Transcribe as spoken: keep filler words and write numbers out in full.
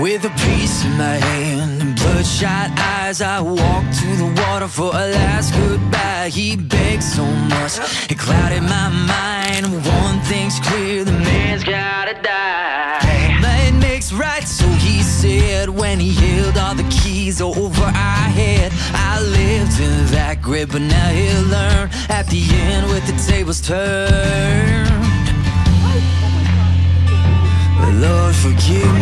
With a piece in my hand and bloodshot eyes, I walked to the water for a last goodbye. He begged so much, it clouded my mind. One thing's clear, the man's gotta die. Might makes right, so he said, when he held all the keys over our head. I lived in that grip, but now he'll learn at the end with the tables turned. Lord, forgive